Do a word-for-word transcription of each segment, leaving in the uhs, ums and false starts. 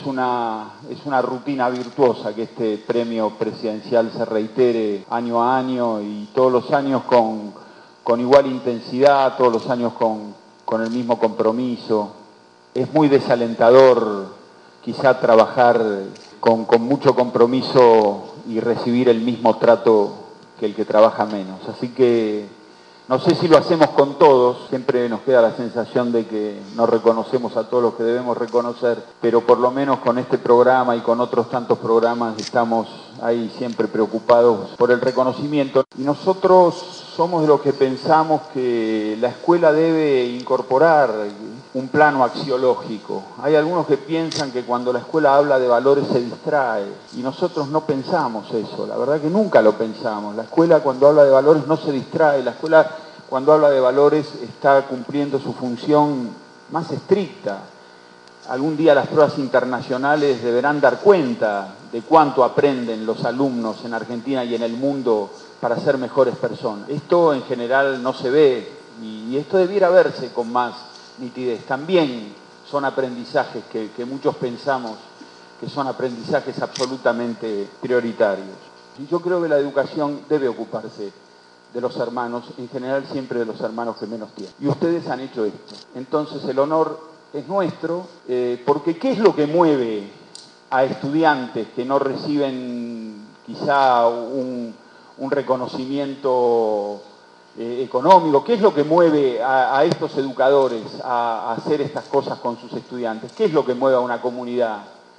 Es una, es una rutina virtuosa que este premio presidencial se reitere año a año y todos los años con, con igual intensidad, todos los años con, con el mismo compromiso. Es muy desalentador quizá trabajar con, con mucho compromiso y recibir el mismo trato que el que trabaja menos. Así que no sé si lo hacemos con todos, siempre nos queda la sensación de que no reconocemos a todos los que debemos reconocer, pero por lo menos con este programa y con otros tantos programas estamos ahí siempre preocupados por el reconocimiento. Y nosotros somos de los que pensamos que la escuela debe incorporar un plano axiológico. Hay algunos que piensan que cuando la escuela habla de valores se distrae, y nosotros no pensamos eso, la verdad que nunca lo pensamos. La escuela cuando habla de valores no se distrae, la escuela cuando habla de valores está cumpliendo su función más estricta. Algún día las pruebas internacionales deberán dar cuenta de cuánto aprenden los alumnos en Argentina y en el mundo para ser mejores personas. Esto en general no se ve y esto debiera verse con más nitidez. También son aprendizajes que, que muchos pensamos que son aprendizajes absolutamente prioritarios. Y yo creo que la educación debe ocuparse de los hermanos, en general siempre de los hermanos que menos tienen. Y ustedes han hecho esto. Entonces el honor es nuestro, eh, porque ¿qué es lo que mueve a estudiantes que no reciben quizá un, un reconocimiento eh, económico? ¿Qué es lo que mueve a, a estos educadores a, a hacer estas cosas con sus estudiantes? ¿Qué es lo que mueve a una comunidad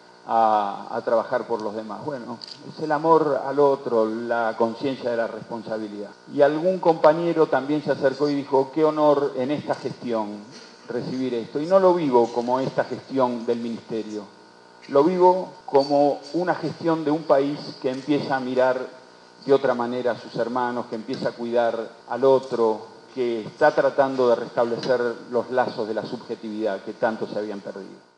A, a trabajar por los demás? Bueno, es el amor al otro, la conciencia de la responsabilidad. Y algún compañero también se acercó y dijo, qué honor en esta gestión recibir esto. Y no lo vivo como esta gestión del ministerio, lo vivo como una gestión de un país que empieza a mirar de otra manera a sus hermanos, que empieza a cuidar al otro, que está tratando de restablecer los lazos de la subjetividad que tanto se habían perdido.